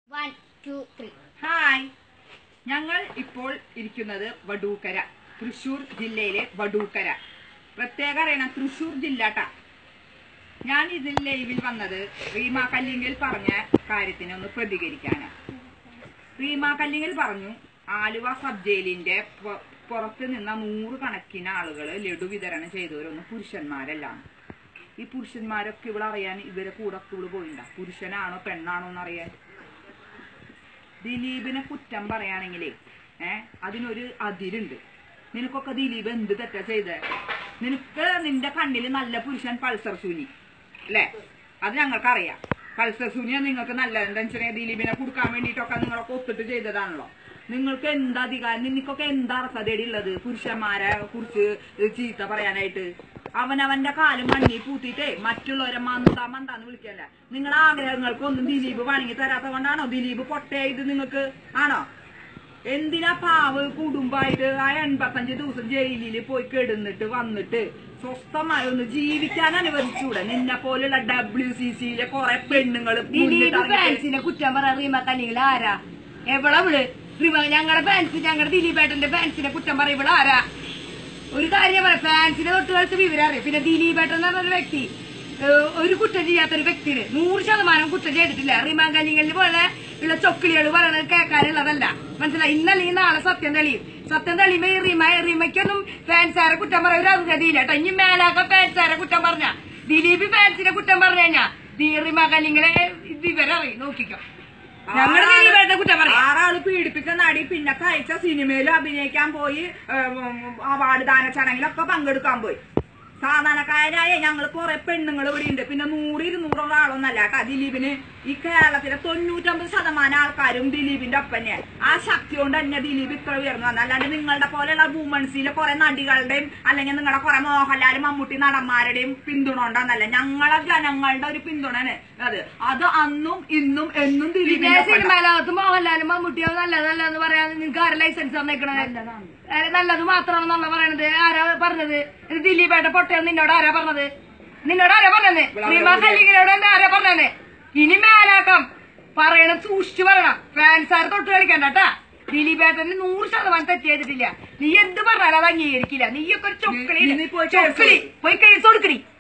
1, 2, 3. Hi, ഞങ്ങൾ ഇപ്പോൾ ഇരിക്കുന്നത് വടൂക്കര, തൃശ്ശൂർ ജില്ലയിലെ വടൂക്കര. പ്രത്യേകം അറിയണം, തൃശ്ശൂർ ജില്ലട്ടാ. ഞാൻ ഇതിൽ ലൈവിൽ വന്നത് റീമ കല്ലിങ്കൽ പറഞ്ഞ കാര്യത്തിന് ഒന്ന് പ്രതികരിക്കാനാണ്. റീമ കല്ലിങ്കൽ പറഞ്ഞു, ആലുവ സബ് ജയിലിന്റെ പുറത്ത് നിന്ന 100 കണക്കിന് ആളുകൾ ലഡു വിതരണം ചെയ്തവരൊന്നും പുരുഷന്മാരെല്ലാം. ഈ പുരുഷന്മാരൊക്കെ ഇവിടെ അറിയാൻ ഇവരെ കൂടെ പോയിണ്ട, പുരുഷനാണോ പെണ്ണാണോ എന്നറിയാൻ. ദിലീപിനെ കുറ്റം പറയാണെങ്കിലേ അതിനൊരു അതിരുണ്ട്. നിനക്കൊക്കെ ദിലീപ് എന്ത് തെറ്റാ ചെയ്തേ? നിനക്ക് നിന്റെ കണ്ണിൽ നല്ല പുരുഷൻ പൾസർ സുനി അല്ലേ? അത് ഞങ്ങൾക്കറിയാം. പൾസർ സുനിയ നിങ്ങൾക്ക് നല്ല എന്താ വെച്ചാൽ ദിലീപിനെ കൊടുക്കാൻ വേണ്ടിയിട്ടൊക്കെ നിങ്ങളൊക്കെ ഒത്തിട്ട് ചെയ്തതാണല്ലോ. നിങ്ങൾക്ക് എന്താ അധികാരം? നിനക്കൊക്കെ എന്താ അർഹതയുടെ ഉള്ളത് പുരുഷന്മാരെ കുറിച്ച് ചീത്ത പറയാനായിട്ട്? അവനവന്റെ കാല് മണ്ണി പൂത്തിട്ടേ മറ്റുള്ളവരെ മന്താന്ന് വിളിക്കല്ല. നിങ്ങളുടെ ആഗ്രഹങ്ങൾക്കൊന്നും ദിലീപ് വണങ്ങി തരാത്ത കൊണ്ടാണോ ദിലീപ് പൊട്ടയായത്? നിങ്ങൾക്ക് ആണോ? എന്തിനാ പാവ് കുടുംബമായിട്ട് ആ 85 ദിവസം ജയിലിൽ പോയി കിടന്നിട്ട് വന്നിട്ട് സ്വസ്ഥമായി ഒന്ന് ജീവിക്കാൻ അനുവദിച്ചൂടെ? നിന്നെ പോലുള്ള WCCയിലെ കുറെ പെണ്ണുങ്ങള് ഫാൻസിനെ കുറ്റം പറയാൻ റീമ കല്ലിങ്കൽ ആരാ? എവിടെ വിള് ഞങ്ങളുടെ ഫാൻസ്, ഞങ്ങളുടെ ദിലീപേട്ടന്റെ ഫാൻസിനെ കുറ്റം പറയും ഇവിടെ ആരാ? ഒരു കാര്യം പറയാം, ഫാൻസിനെ തൊട്ട് കളിച്ച് വിവരം അറിയാം. പിന്നെ ദിലീപേട്ടൻ എന്ന് പറഞ്ഞൊരു വ്യക്തി ഒരു കുറ്റം ചെയ്യാത്തൊരു വ്യക്തിന് 100% കുറ്റം ചെയ്തിട്ടില്ല. റീമ കല്ലിങ്കലിന് പോലെ ഉള്ള ചൊക്കിളികൾ പറയണത് കേൾക്കാനുള്ളതല്ല, മനസ്സിലായി? ഇന്നല്ലെങ്കിൽ നാളെ സത്യം തെളിയും. സത്യം തെളിയുമ്പോ റീമയ്ക്കൊന്നും ഫാൻസാരെ കുറ്റം പറയാൻ ഒരു അർഹതയില്ല കേട്ടോ. ഇനി മേലാക്ക ഫാൻസാരെ കുറ്റം പറഞ്ഞ ദിലീപ് ഫാൻസിനെ കുറ്റം പറഞ്ഞു കഴിഞ്ഞാ റീമ കല്ലിങ്കലെ വിവരം അറിയും, നോക്കിക്കോ. ഞങ്ങളുടെ ദിലീപേട്ടനെ കുറ്റം പറയാം. 6 ആള് പീഡിപ്പിച്ച നടി പിന്നെ കഴിച്ച സിനിമയിലും അഭിനയിക്കാൻ പോയി, അവാർഡ് ദാന ചടങ്ങിലൊക്കെ പങ്കെടുക്കാൻ പോയി. സാധാരണക്കാരായ ഞങ്ങൾ കുറെ പെണ്ണുങ്ങൾ ഇവിടെ ഉണ്ട്. പിന്നെ 100-200 ആളൊന്നല്ല കേട്ടോ ദിലീപിന്. ഈ കേരളത്തിലെ 99% ആൾക്കാരും ദിലീപിന്റെ ഒപ്പന്നെ. ആ ശക്തി കൊണ്ട് തന്നെ ദിലീപ് ഇത്ര ഉയർന്നു വന്നു. അല്ലാണ്ട് നിങ്ങളുടെ പോലെയുള്ള വുമൺസിലെ കുറെ നടികളുടെയും അല്ലെങ്കിൽ നിങ്ങളുടെ കുറെ മോഹൻലാൽ മമ്മൂട്ടി നടന്മാരുടെയും പിന്തുണ കൊണ്ടാന്നല്ല, ജനങ്ങളുടെ ഒരു പിന്തുണയാണ് അത് അന്നും ഇന്നും എന്നും ദിലീപിന്റെ സിനിമയിലകത്ത് മോഹൻലാലും മമ്മൂട്ടിയോ നല്ലതല്ലെന്ന് പറയാൻ നിങ്ങൾക്ക് ആരെ ലൈസൻസ് തന്നേക്കണത്? നല്ലത് മാത്രമാണെന്നല്ല പറയണത്. ആരാ പറഞ്ഞത്? ദിലീപേട്ട പൊട്ടയെന്ന് നിന്നോട് ആരാ പറഞ്ഞത്? റീമ കല്ലിങ്കലോട് ആരാ പറഞ്ഞത്? ഇനി മേലാക്കം പറയണം, സൂക്ഷിച്ചു പറയണം. ഫാൻസാർ തൊട്ട് കളിക്കണ്ട കേട്ടാ. ദിലീപേട്ടന് 100% തെറ്റ് ചെയ്തിട്ടില്ല. നീ എന്ത് പറഞ്ഞാലും അത് അംഗീകരിക്കില്ല. നീയൊക്കെ ഒരു ചൊക്കളി പോയി കേസ് കൊടുക്കണി.